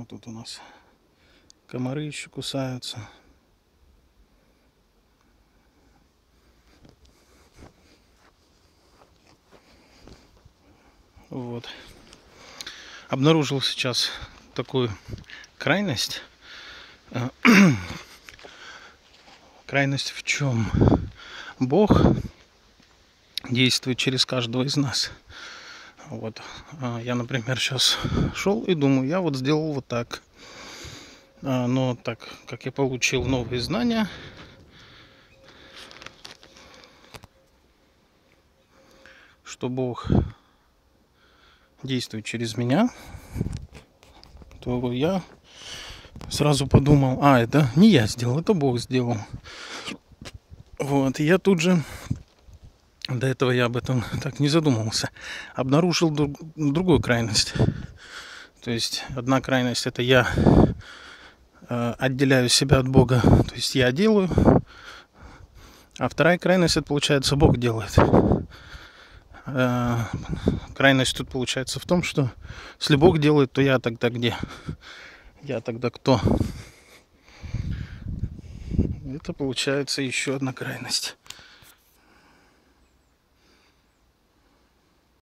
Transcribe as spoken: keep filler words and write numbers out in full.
Вот тут у нас комары еще кусаются. Вот. Обнаружил сейчас такую крайность. Крайность в чем? Бог действует через каждого из нас. Вот. Я, например, сейчас шел и думаю, я вот сделал вот так. Но так как я получил новые знания, что Бог действует через меня, то я сразу подумал, а, это не я сделал, это Бог сделал. Вот, и я тут же, до этого я об этом так не задумывался, обнаружил друг, другую крайность. То есть, одна крайность — это я э, отделяю себя от Бога, то есть я делаю, а вторая крайность — это, получается, Бог делает. Э, крайность тут получается в том, что если Бог делает, то я тогда где? Я тогда кто? Это получается еще одна крайность.